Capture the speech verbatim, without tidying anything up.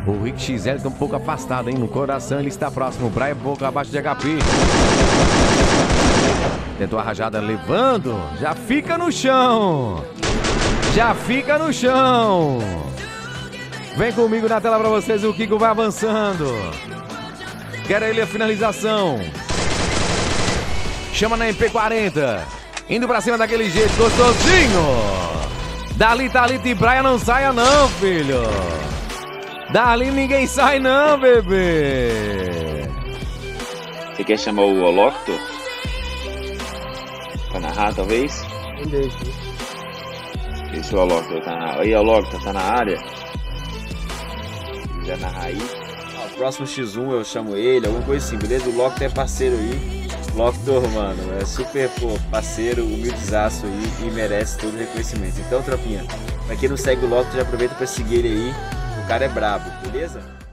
O Rick X L tá um pouco afastado, hein? No coração ele está próximo. Brian Boca abaixo de H P. Tentou a rajada levando. Já fica no chão. Já fica no chão. Vem comigo na tela pra vocês. O Kiko vai avançando. Quer ele a finalização. Chama na M P quarenta. Indo pra cima daquele jeito gostosinho. Dali, Thalita e Brian não saia não, filho. Dali ninguém sai não, bebê. Você quer chamar o Olocto? Pra narrar, talvez? Não deixa. Vê se o Olocto tá na... Aí, Olocto, tá na área? Se quiser narrar aí. Ah, o próximo X um eu chamo ele, alguma coisa assim, beleza? O Locto é parceiro aí. Loctor, mano, é super pô, parceiro, humildezaço aí e merece todo o reconhecimento. Então, tropinha, pra quem não segue o Loctor, já aproveita pra seguir ele aí. O cara é brabo, beleza?